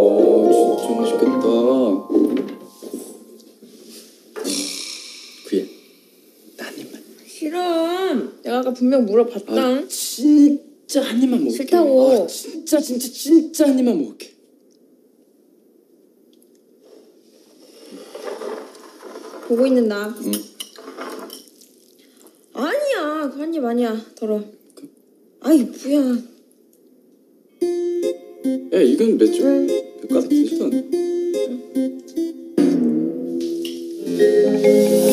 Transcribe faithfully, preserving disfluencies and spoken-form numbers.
진짜 맛있겠다. 그게 나 한 입만. 싫어. 내가 아까 분명 물어봤다. 아, 진짜 한 입만 먹을게. 싫다고. 아, 진짜 진짜 진짜 한 입만 먹을게. 보고 있는 나. 응. 아니야. 그 한 입 아니야. 더러. 그... 아이 뭐야. 야 이건 맥주. 응. 가득 되지도 않아.